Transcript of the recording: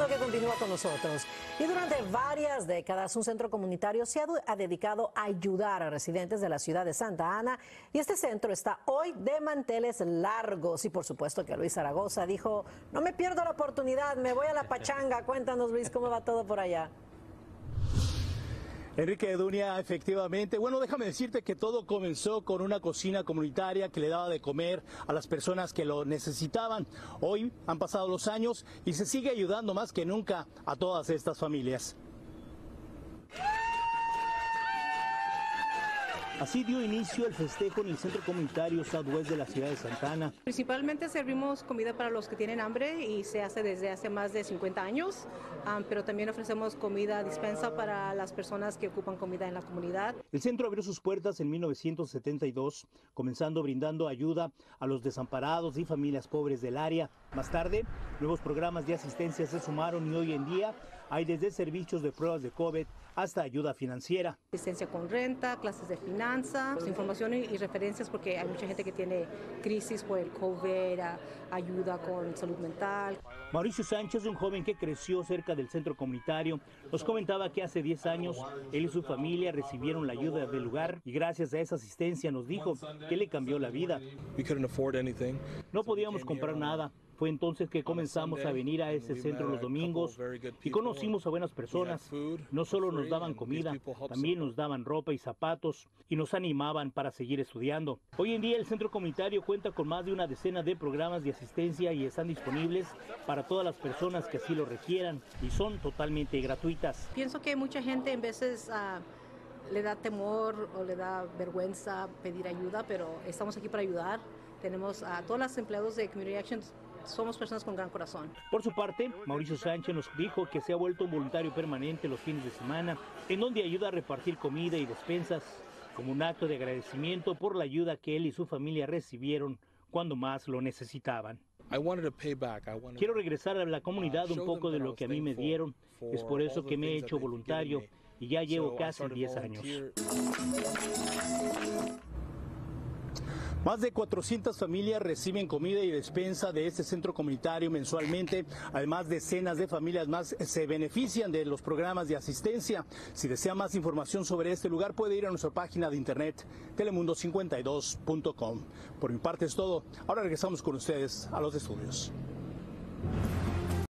que continúa con nosotros. Y durante varias décadas, un centro comunitario se ha dedicado a ayudar a residentes de la ciudad de Santa Ana. Y este centro está hoy de manteles largos. Y por supuesto que Luis Zaragoza dijo, no me pierdo la oportunidad, me voy a la pachanga. Cuéntanos, Luis, ¿cómo va todo por allá? Enrique Dunia, efectivamente. Bueno, déjame decirte que todo comenzó con una cocina comunitaria que le daba de comer a las personas que lo necesitaban. Hoy han pasado los años y se sigue ayudando más que nunca a todas estas familias. Así dio inicio el festejo en el centro comunitario Southwest de la ciudad de Santa Ana. Principalmente servimos comida para los que tienen hambre y se hace desde hace más de 50 años, pero también ofrecemos comida dispensa para las personas que ocupan comida en la comunidad. El centro abrió sus puertas en 1972, comenzando brindando ayuda a los desamparados y familias pobres del área. Más tarde, nuevos programas de asistencia se sumaron y hoy en día hay desde servicios de pruebas de COVID hasta ayuda financiera. Asistencia con renta, clases de finanzas, información y referencias porque hay mucha gente que tiene crisis por el COVID, ayuda con salud mental. Mauricio Sánchez, un joven que creció cerca del centro comunitario, nos comentaba que hace 10 años él y su familia recibieron la ayuda del lugar y gracias a esa asistencia nos dijo que le cambió la vida. No podíamos comprar nada. Fue entonces que comenzamos a venir a ese centro los domingos y conocimos a buenas personas. No solo nos daban comida, también nos daban ropa y zapatos y nos animaban para seguir estudiando. Hoy en día el centro comunitario cuenta con más de una decena de programas de asistencia y están disponibles para todas las personas que así lo requieran y son totalmente gratuitas. Pienso que mucha gente en veces le da temor o le da vergüenza pedir ayuda, pero estamos aquí para ayudar. Tenemos a todos los empleados de Community Action. Somos personas con gran corazón. Por su parte, Mauricio Sánchez nos dijo que se ha vuelto un voluntario permanente los fines de semana, en donde ayuda a repartir comida y despensas, como un acto de agradecimiento por la ayuda que él y su familia recibieron cuando más lo necesitaban. Quiero regresar a la comunidad un poco de lo que a mí me dieron. Es por eso que me he hecho voluntario y ya llevo casi 10 años. Más de 400 familias reciben comida y despensa de este centro comunitario mensualmente. Además, decenas de familias más se benefician de los programas de asistencia. Si desea más información sobre este lugar, puede ir a nuestra página de internet, telemundo52.com. Por mi parte es todo. Ahora regresamos con ustedes a los estudios.